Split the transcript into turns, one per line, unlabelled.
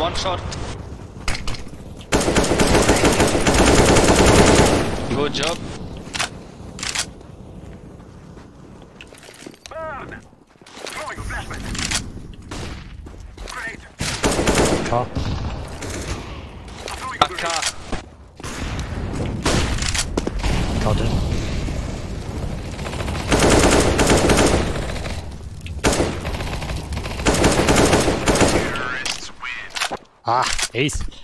one shot. Good job.
Burn! Throwing a flashbang. Grenade.
Car.
Throwing a
AK.
grenade.
Car dead.
Terrorists win.
Ah, ace.